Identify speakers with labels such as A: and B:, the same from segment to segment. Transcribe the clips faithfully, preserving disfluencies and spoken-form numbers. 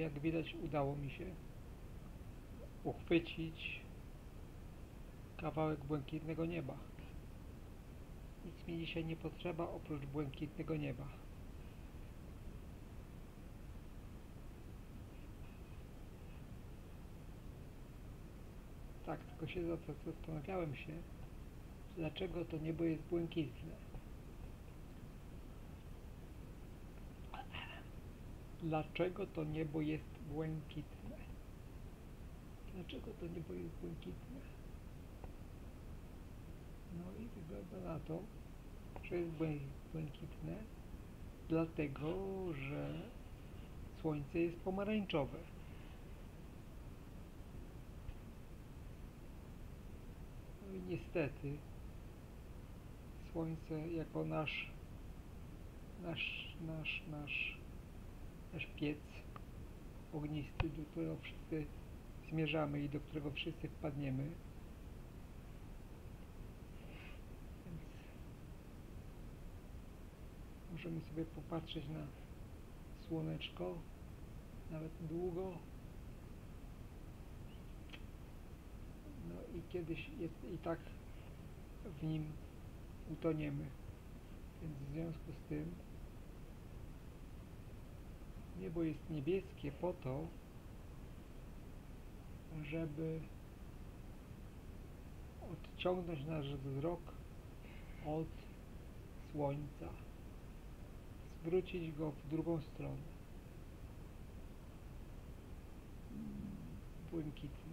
A: jak widać udało mi się uchwycić kawałek błękitnego nieba. Nic mi dzisiaj nie potrzeba oprócz błękitnego nieba. Tak, tylko się zastanawiałem się, dlaczego to niebo jest błękitne. Dlaczego to niebo jest błękitne? Dlaczego to niebo jest błękitne? No i wygląda na to, że jest błękitne, dlatego, że słońce jest pomarańczowe. No i niestety słońce jako nasz nasz, nasz, nasz, nasz piec ognisty, do którego wszyscy zmierzamy i do którego wszyscy wpadniemy. Więc możemy sobie popatrzeć na słoneczko nawet długo. No i kiedyś jest, i tak w nim utoniemy. Więc w związku z tym niebo jest niebieskie po to, żeby odciągnąć nasz wzrok od słońca, zwrócić go w drugą stronę. Błękitne,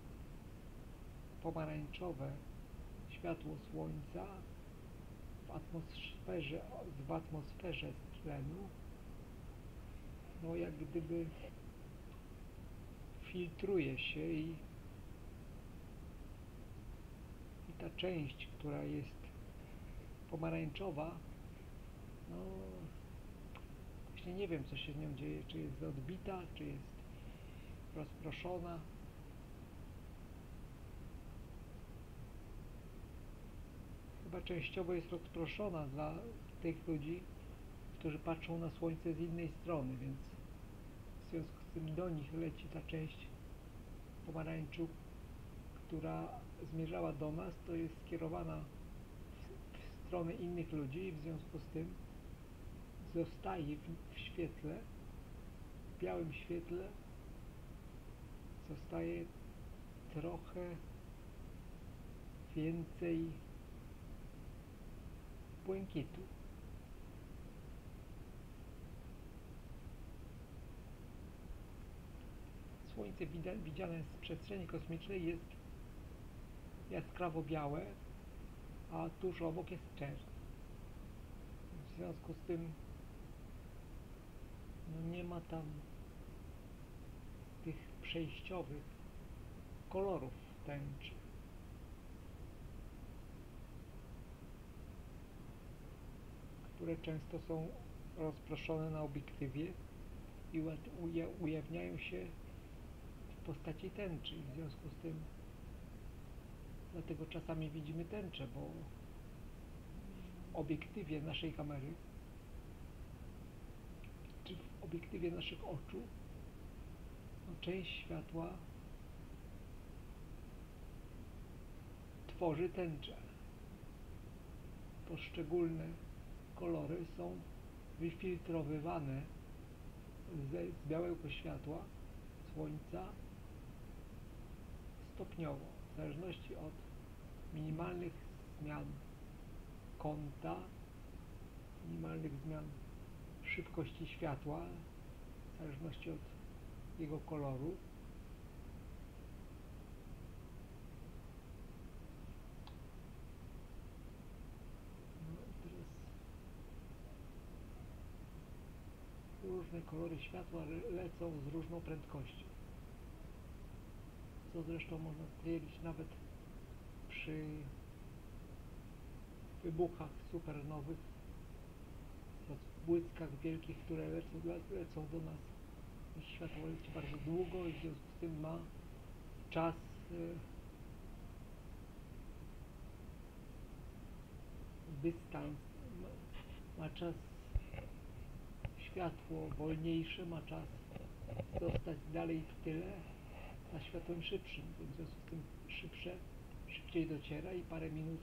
A: pomarańczowe światło słońca w atmosferze, w atmosferze tlenu, no jak gdyby filtruje się i, i ta część, która jest pomarańczowa, no właśnie nie wiem, co się z nią dzieje, czy jest odbita, czy jest rozproszona. Chyba częściowo jest rozproszona dla tych ludzi, którzy patrzą na słońce z innej strony, więc w związku z tym do nich leci ta część pomarańczu, która zmierzała do nas, to jest skierowana w, w stronę innych ludzi i w związku z tym zostaje w, w świetle, w białym świetle zostaje trochę więcej błękitu. Słońce widziane z przestrzeni kosmicznej jest jaskrawo białe, a tuż obok jest czerń. W związku z tym no nie ma tam tych przejściowych kolorów tęczy. Które często są rozproszone na obiektywie i ujawniają się w postaci tęczy. W związku z tym dlatego czasami widzimy tęczę, bo w obiektywie naszej kamery czy w obiektywie naszych oczu no, część światła tworzy tęczę. Poszczególne kolory są wyfiltrowywane z białego światła słońca stopniowo, w zależności od minimalnych zmian kąta, minimalnych zmian szybkości światła, w zależności od jego koloru. No i teraz różne kolory światła lecą z różną prędkością, co zresztą można stwierdzić nawet przy wybuchach supernowych, błyskach wielkich, które lecą, lecą do nas. Światło leci bardzo długo i w związku z tym ma czas dystans, ma, ma czas światło wolniejsze, ma czas zostać dalej w tyle na światłem szybszym, więc w związku z tym szybsze, szybciej dociera i parę minut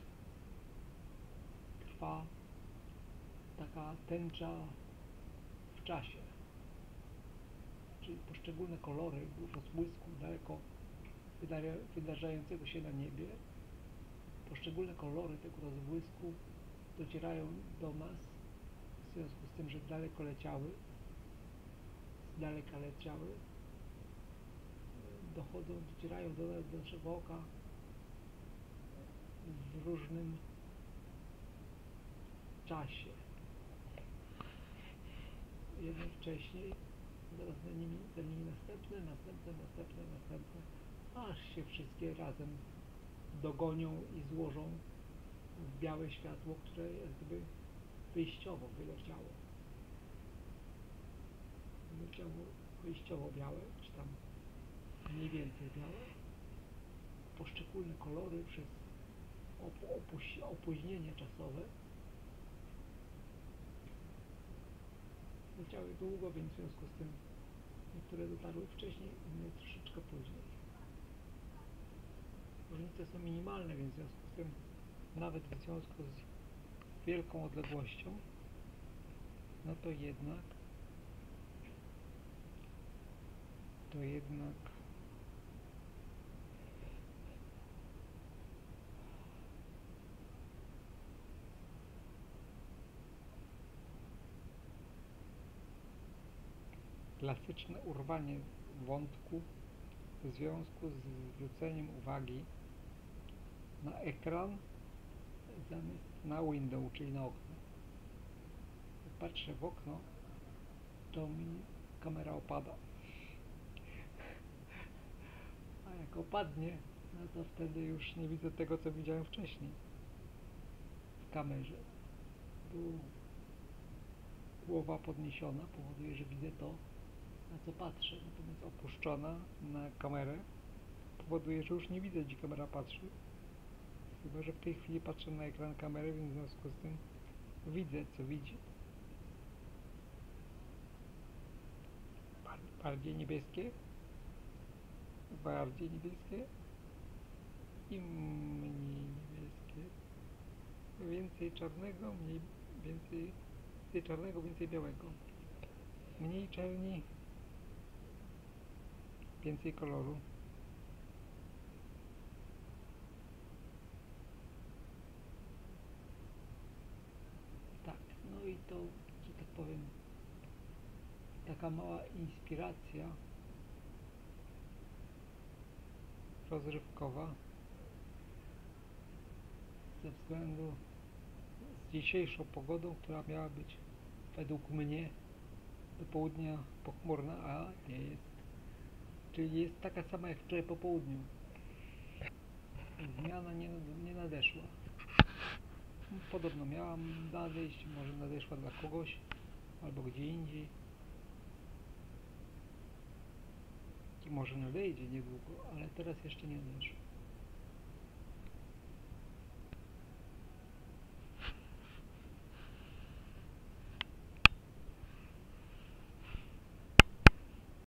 A: trwa taka tęcza w czasie, czyli poszczególne kolory rozbłysku daleko wydarzającego się na niebie, poszczególne kolory tego rozbłysku docierają do nas w związku z tym, że daleko leciały, z daleka leciały, dochodzą, docierają do nas, do naszego oka w różnym czasie. Jednym wcześniej, zaraz za nimi, za nimi następne, następne, następne, następne, aż się wszystkie razem dogonią i złożą w białe światło, które jak gdyby wyjściowo wyleciało. Wyleciało wyjściowo białe, czy tam mniej więcej białe. Poszczególne kolory przez opu opóźnienie czasowe leciały długo, więc w związku z tym niektóre dotarły wcześniej, inne troszeczkę później. Różnice są minimalne, więc w związku z tym nawet w związku z wielką odległością, no to jednak to jednak klasyczne urwanie wątku w związku z zwróceniem uwagi na ekran zamiast na window, czyli na okno. Jak patrzę w okno, to mi kamera opada. A jak opadnie, no to wtedy już nie widzę tego, co widziałem wcześniej w kamerze. Tu głowa podniesiona powoduje, że widzę to, na co patrzę, natomiast opuszczona na kamerę powoduje, że już nie widzę, gdzie kamera patrzy. Chyba że w tej chwili patrzę na ekran kamery, więc w związku z tym widzę, co widzi. Bardziej niebieskie, bardziej niebieskie i mniej niebieskie. Więcej czarnego, mniej, więcej, więcej czarnego, więcej białego. Mniej czerni, więcej koloru. Tak, no i to, że tak powiem, taka mała inspiracja rozrywkowa ze względu z dzisiejszą pogodą, która miała być według mnie do południa pochmurna, a nie jest. Czyli jest taka sama jak wczoraj po południu. Zmiana nie, nie nadeszła. Podobno miała nadejść, może nadeszła dla kogoś, albo gdzie indziej. I może nadejdzie niedługo, ale teraz jeszcze nie nadeszła.